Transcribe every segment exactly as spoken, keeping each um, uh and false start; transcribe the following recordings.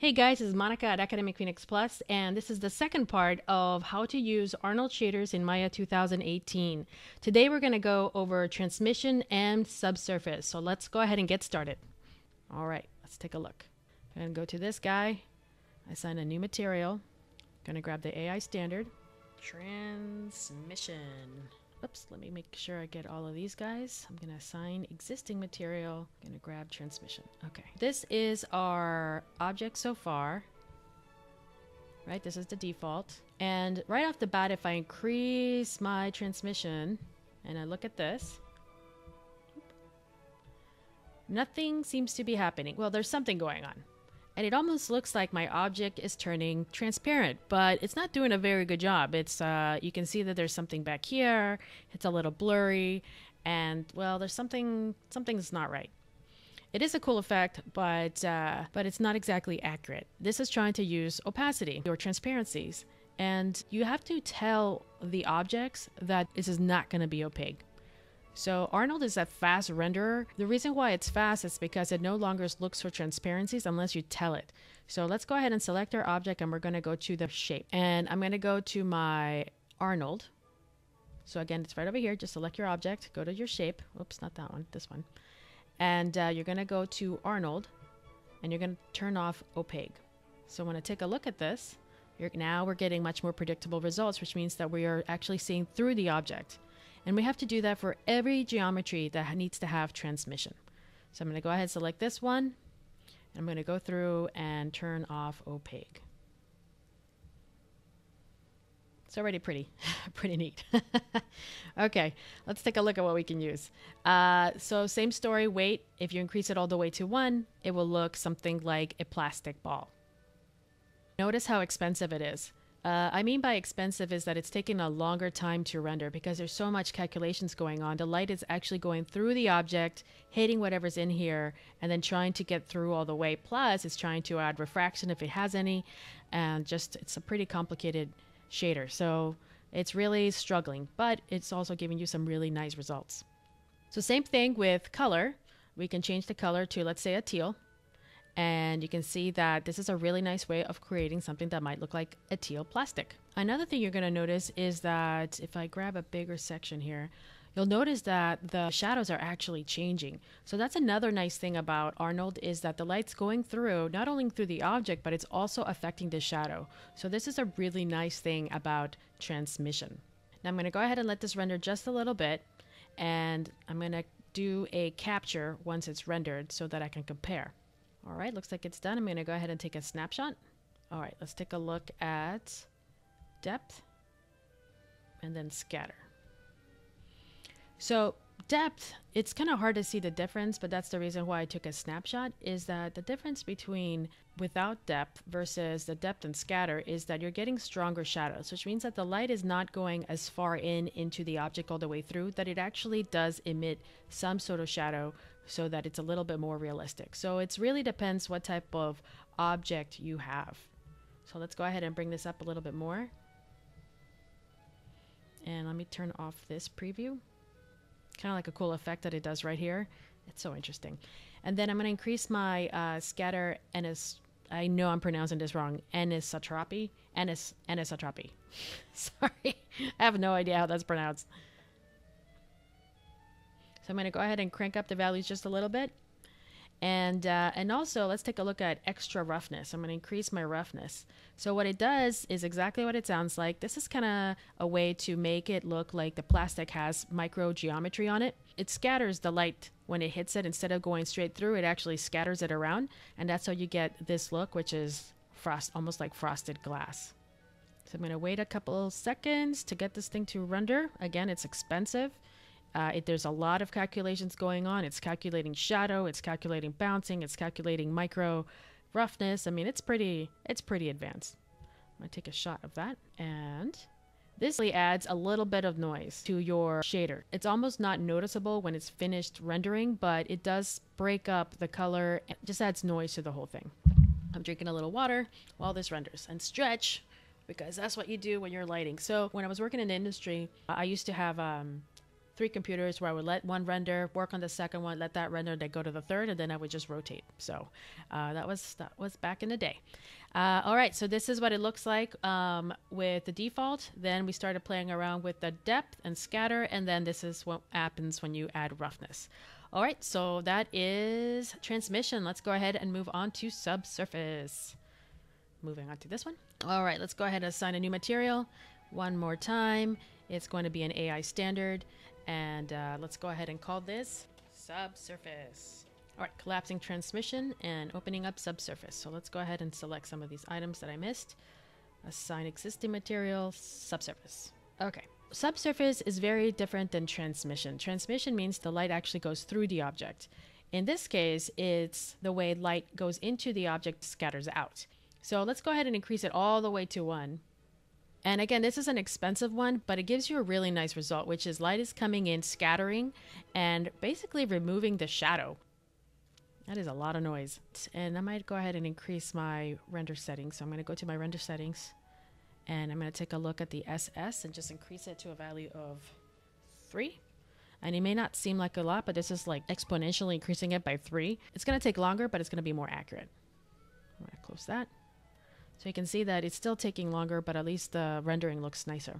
Hey guys, this is Monica at Academic Phoenix Plus, and this is the second part of how to use Arnold shaders in Maya two thousand eighteen. Today we're going to go over transmission and subsurface. So let's go ahead and get started. All right, let's take a look. I'm going to go to this guy, assign a new material. I'm going to grab the aiStandard Transmission. Oops, let me make sure I get all of these guys. I'm going to assign existing material. I'm going to grab transmission. Okay. This is our object so far. Right? This is the default. And right off the bat, if I increase my transmission and I look at this, nothing seems to be happening. Well, there's something going on. And it almost looks like my object is turning transparent, but it's not doing a very good job. It's uh, you can see that there's something back here. It's a little blurry, and well, there's something something's not right. It is a cool effect, but uh, but it's not exactly accurate. This is trying to use opacity or transparencies, and you have to tell the objects that this is not going to be opaque. So Arnold is a fast renderer. The reason why it's fast is because it no longer looks for transparencies unless you tell it. So let's go ahead and select our object, and we're going to go to the shape. And I'm going to go to my Arnold. So again, it's right over here. Just select your object, go to your shape. Oops, not that one, this one. And uh, you're going to go to Arnold, and you're going to turn off opaque. So when I take a look at this, you're, now we're getting much more predictable results, which means that we are actually seeing through the object. And we have to do that for every geometry that needs to have transmission. So I'm going to go ahead and select this one. And I'm going to go through and turn off opaque. It's already pretty, pretty neat. Okay, let's take a look at what we can use. Uh, so same story, weight. If you increase it all the way to one, it will look something like a plastic ball. Notice how expensive it is. Uh, I mean by expensive is that it's taking a longer time to render because there's so much calculations going on. The light is actually going through the object, hitting whatever's in here, and then trying to get through all the way. Plus, it's trying to add refraction if it has any, and just it's a pretty complicated shader. So it's really struggling, but it's also giving you some really nice results. So same thing with color. We can change the color to, let's say, a teal. And you can see that this is a really nice way of creating something that might look like a teal plastic. Another thing you're going to notice is that if I grab a bigger section here, you'll notice that the shadows are actually changing. So that's another nice thing about Arnold is that the light's going through, not only through the object, but it's also affecting the shadow. So this is a really nice thing about transmission. Now I'm going to go ahead and let this render just a little bit. And I'm going to do a capture once it's rendered so that I can compare. All right, looks like it's done. I'm going to go ahead and take a snapshot. All right, let's take a look at depth and then scatter. So depth, it's kind of hard to see the difference, but that's the reason why I took a snapshot, is that the difference between without depth versus the depth and scatter is that you're getting stronger shadows, which means that the light is not going as far in into the object all the way through, that it actually does emit some sort of shadow so that it's a little bit more realistic. So it really depends what type of object you have. So let's go ahead and bring this up a little bit more. And let me turn off this preview. Kind of like a cool effect that it does right here. It's so interesting. And then I'm going to increase my uh, scatter anis. I know I'm pronouncing this wrong. Anisotropy. Anis anisotropy. Sorry, I have no idea how that's pronounced. So I'm going to go ahead and crank up the values just a little bit. And, uh, and also, let's take a look at extra roughness. I'm going to increase my roughness. So what it does is exactly what it sounds like. This is kind of a way to make it look like the plastic has micro geometry on it. It scatters the light when it hits it. Instead of going straight through, it actually scatters it around. And that's how you get this look, which is frost, almost like frosted glass. So I'm going to wait a couple seconds to get this thing to render. Again, it's expensive. Uh, it, there's a lot of calculations going on. It's calculating shadow, it's calculating bouncing, it's calculating micro roughness. I mean, it's pretty, it's pretty advanced. I'm going to take a shot of that. And this really adds a little bit of noise to your shader. It's almost not noticeable when it's finished rendering, but it does break up the color. It just adds noise to the whole thing. I'm drinking a little water while this renders and stretch, because that's what you do when you're lighting. So when I was working in the industry, I used to have um, three computers where I would let one render, work on the second one, let that render, then go to the third, and then I would just rotate. So uh, that was that was back in the day. Uh, all right, so this is what it looks like um, with the default. Then we started playing around with the depth and scatter, and then this is what happens when you add roughness. All right, so that is transmission. Let's go ahead and move on to subsurface. Moving on to this one. All right, let's go ahead and assign a new material. One more time. It's going to be an A I standard. And uh, let's go ahead and call this subsurface. All right, collapsing transmission and opening up subsurface. So let's go ahead and select some of these items that I missed. Assign existing material, subsurface. Okay, subsurface is very different than transmission. Transmission means the light actually goes through the object. In this case, it's the way light goes into the object, scatters out. So let's go ahead and increase it all the way to one. And again, this is an expensive one, but it gives you a really nice result, which is light is coming in, scattering, and basically removing the shadow. That is a lot of noise. And I might go ahead and increase my render settings. So I'm going to go to my render settings, and I'm going to take a look at the S S and just increase it to a value of three. And it may not seem like a lot, but this is like exponentially increasing it by three. It's going to take longer, but it's going to be more accurate. I'm going to close that. So you can see that it's still taking longer, but at least the rendering looks nicer.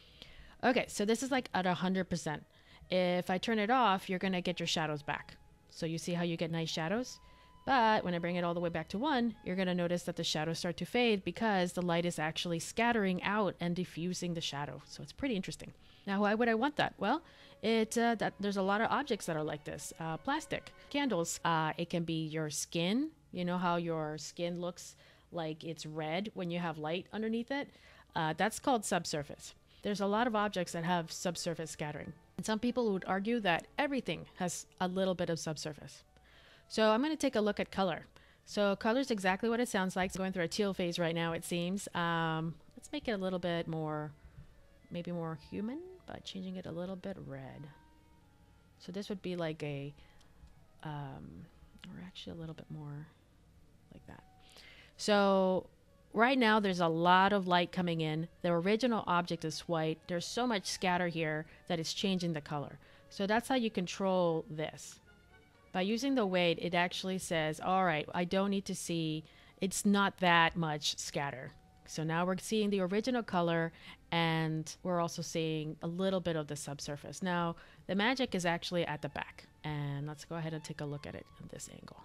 Okay, so this is like at one hundred percent. If I turn it off, you're going to get your shadows back. So you see how you get nice shadows? But when I bring it all the way back to one, you're going to notice that the shadows start to fade because the light is actually scattering out and diffusing the shadow. So it's pretty interesting. Now, why would I want that? Well, it uh, that there's a lot of objects that are like this. Uh, plastic, candles. Uh, it can be your skin. You know how your skin looks like it's red when you have light underneath it? Uh, that's called subsurface. There's a lot of objects that have subsurface scattering. And some people would argue that everything has a little bit of subsurface. So I'm going to take a look at color. So color is exactly what it sounds like. It's going through a teal phase right now, it seems. Um, let's make it a little bit more, maybe more human, by changing it a little bit red. So this would be like a, um, or actually a little bit more like that. So right now there's a lot of light coming in. The original object is white. There's so much scatter here that it's changing the color. So that's how you control this. By using the weight, it actually says, all right, I don't need to see, it's not that much scatter. So now we're seeing the original color, and we're also seeing a little bit of the subsurface. Now, the magic is actually at the back. And let's go ahead and take a look at it at this angle.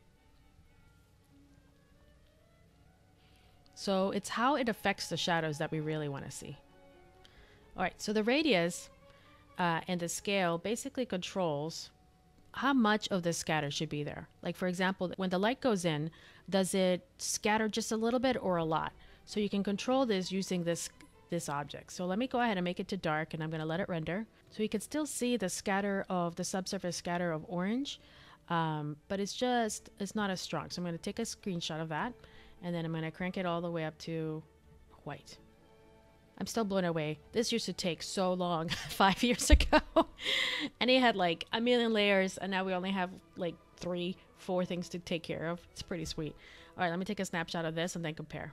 So it's how it affects the shadows that we really want to see. All right, so the radius uh, and the scale basically controls how much of the scatter should be there. Like for example, when the light goes in, does it scatter just a little bit or a lot? So you can control this using this this object. So let me go ahead and make it to dark, and I'm going to let it render. So you can still see the scatter of the subsurface scatter of orange, um, but it's just, it's not as strong. So I'm going to take a screenshot of that, and then I'm going to crank it all the way up to white. I'm still blown away. This used to take so long five years ago. And it had like a million layers, and now we only have like three, four things to take care of. It's pretty sweet. All right, let me take a snapshot of this and then compare.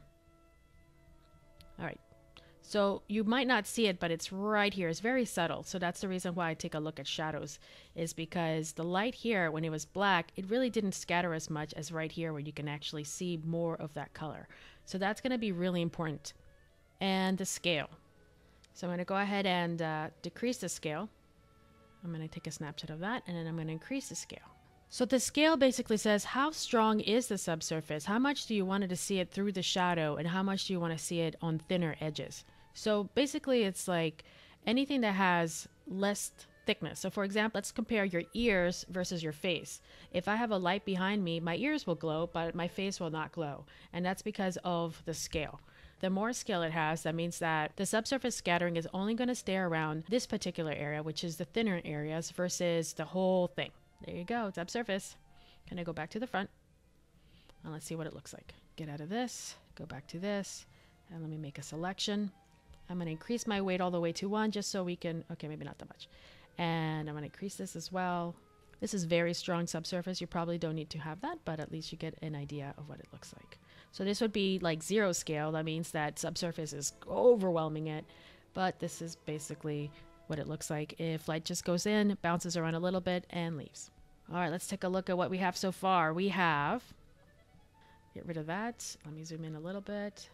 All right. So you might not see it, but it's right here. It's very subtle. So that's the reason why I take a look at shadows, is because the light here, when it was black, it really didn't scatter as much as right here where you can actually see more of that color. So that's going to be really important. And the scale. So I'm going to go ahead and uh, decrease the scale. I'm going to take a snapshot of that, and then I'm going to increase the scale. So the scale basically says, how strong is the subsurface? How much do you want to see it through the shadow, and how much do you want to see it on thinner edges? So basically it's like anything that has less thickness. So for example, let's compare your ears versus your face. If I have a light behind me, my ears will glow, but my face will not glow. And that's because of the scale. The more scale it has, that means that the subsurface scattering is only going to stay around this particular area, which is the thinner areas, versus the whole thing. There you go, subsurface. Can I go back to the front? And let's see what it looks like. Get out of this, go back to this, and let me make a selection. I'm going to increase my weight all the way to one just so we can, okay, maybe not that much. And I'm going to increase this as well. This is very strong subsurface. You probably don't need to have that, but at least you get an idea of what it looks like. So this would be like zero scale. That means that subsurface is overwhelming it. But this is basically what it looks like if light just goes in, bounces around a little bit, and leaves. All right, let's take a look at what we have so far. We have, get rid of that. Let me zoom in a little bit.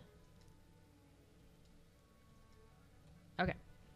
Okay.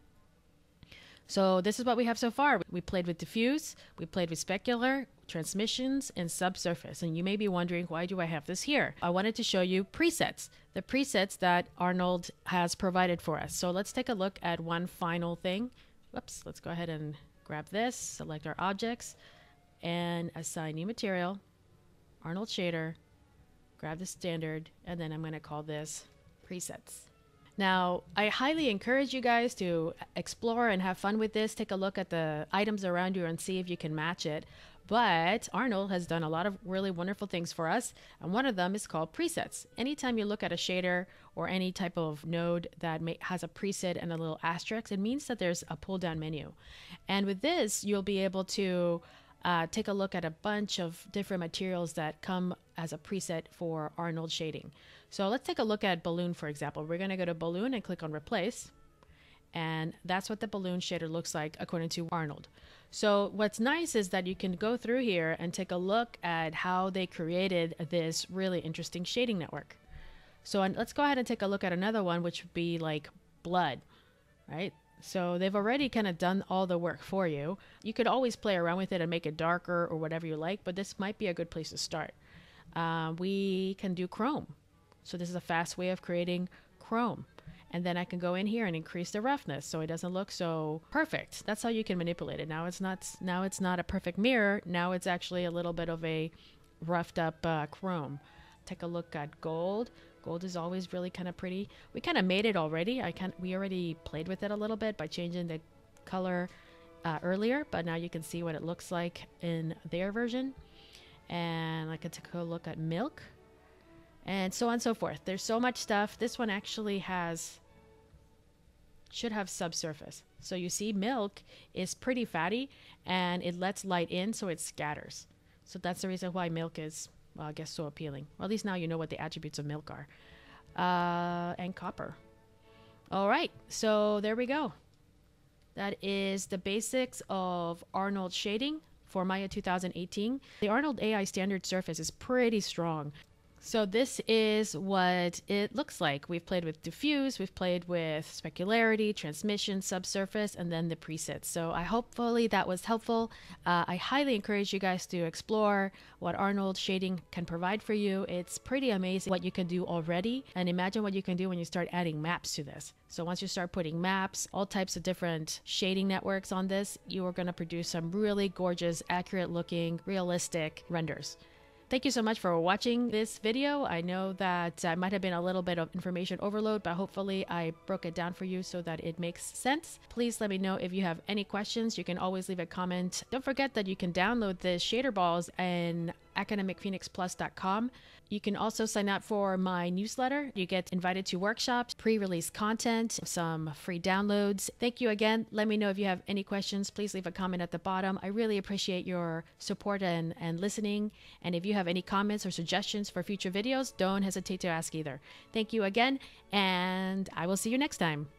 So this is what we have so far. We played with diffuse, we played with specular, transmissions, and subsurface. And you may be wondering, why do I have this here? I wanted to show you presets, the presets that Arnold has provided for us. So let's take a look at one final thing. Whoops, let's go ahead and grab this, select our objects, and assign new material, Arnold shader, grab the standard, and then I'm going to call this presets. Now, I highly encourage you guys to explore and have fun with this. Take a look at the items around you and see if you can match it. But Arnold has done a lot of really wonderful things for us, and one of them is called presets. Anytime you look at a shader or any type of node that may, has a preset and a little asterisk, it means that there's a pull-down menu. And with this, you'll be able to uh, take a look at a bunch of different materials that come as a preset for Arnold shading. So let's take a look at balloon, for example. We're going to go to balloon and click on replace. And that's what the balloon shader looks like according to Arnold. So what's nice is that you can go through here and take a look at how they created this really interesting shading network. So and let's go ahead and take a look at another one, which would be like blood, right? So they've already kind of done all the work for you. You could always play around with it and make it darker or whatever you like, but this might be a good place to start. Uh, we can do chrome. So this is a fast way of creating chrome. And then I can go in here and increase the roughness so it doesn't look so perfect. That's how you can manipulate it. Now it's not, now it's not a perfect mirror. Now it's actually a little bit of a roughed up uh, chrome. Take a look at gold. Gold is always really kind of pretty. We kind of made it already. I can we already played with it a little bit by changing the color uh, earlier, but now you can see what it looks like in their version. And I can take a look at milk. And so on and so forth. There's so much stuff. This one actually has, should have subsurface. So you see milk is pretty fatty and it lets light in so it scatters. So that's the reason why milk is, well, I guess so appealing. Or at least now you know what the attributes of milk are. Uh, and copper. All right, so there we go. That is the basics of Arnold shading for Maya two thousand eighteen. The Arnold A I standard surface is pretty strong. So this is what it looks like. We've played with diffuse, we've played with specularity, transmission, subsurface, and then the presets. So I hopefully that was helpful. Uh, I highly encourage you guys to explore what Arnold shading can provide for you. It's pretty amazing what you can do already. And imagine what you can do when you start adding maps to this. So once you start putting maps, all types of different shading networks on this, you are going to produce some really gorgeous, accurate looking, realistic renders. Thank you so much for watching this video. I know that I might have been a little bit of information overload, but hopefully I broke it down for you so that it makes sense. Please let me know if you have any questions. You can always leave a comment. Don't forget that you can download the shader balls in academic phoenix plus dot com. You can also sign up for my newsletter. You get invited to workshops, pre-release content, some free downloads. Thank you again. Let me know if you have any questions. Please leave a comment at the bottom. I really appreciate your support and, and listening. And if you have any comments or suggestions for future videos, don't hesitate to ask either. Thank you again, and I will see you next time.